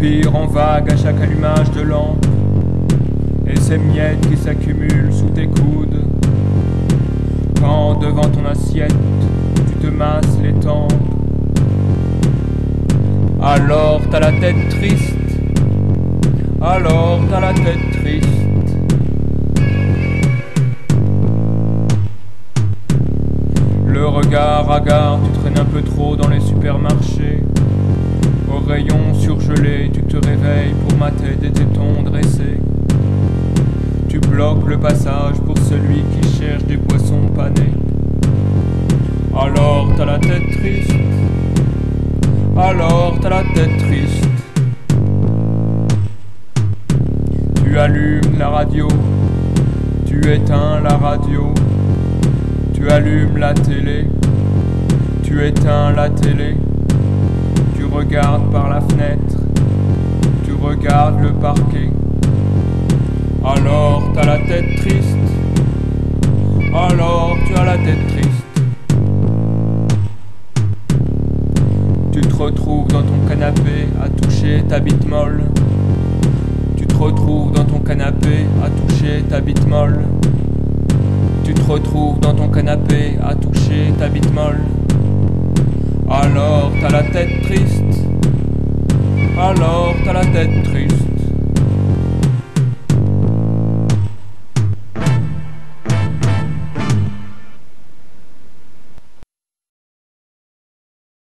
soupir en vague à chaque allumage de lampe, et ces miettes qui s'accumulent sous tes coudes. Quand devant ton assiette, tu te masses les tempes, alors t'as la tête triste, alors t'as la tête triste. Le regard hagard, tu traînes un peu trop dans les supermarchés. Au rayon surgelé, tu te réveilles pour mater des tétons dressés. Tu bloques le passage pour celui qui cherche des poissons panés. Alors t'as la tête triste, alors t'as la tête triste. Tu allumes la radio, tu éteins la radio. Tu allumes la télé, tu éteins la télé. Tu regardes par la fenêtre, tu regardes le parquet. Alors t'as la tête triste, alors tu as la tête triste. Tu te retrouves dans ton canapé à toucher ta bite molle. Tu te retrouves dans ton canapé à toucher ta bite molle. Tu te retrouves dans ton canapé à toucher ta bite molle. Alors t'as la tête triste, alors t'as la tête triste.